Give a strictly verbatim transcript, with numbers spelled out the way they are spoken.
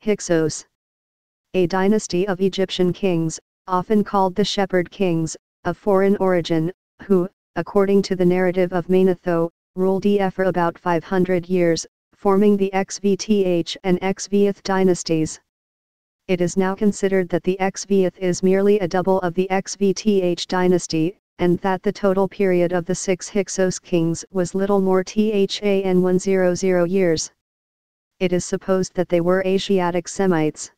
Hyksos. A dynasty of Egyptian kings, often called the Shepherd Kings, of foreign origin, who, according to the narrative of Manetho, ruled Ea for about five hundred years, forming the Xvth and Xvth dynasties. It is now considered that the Xvth is merely a double of the Xvth dynasty, and that the total period of the six Hyksos kings was little more than one hundred years. It is supposed that they were Asiatic Semites.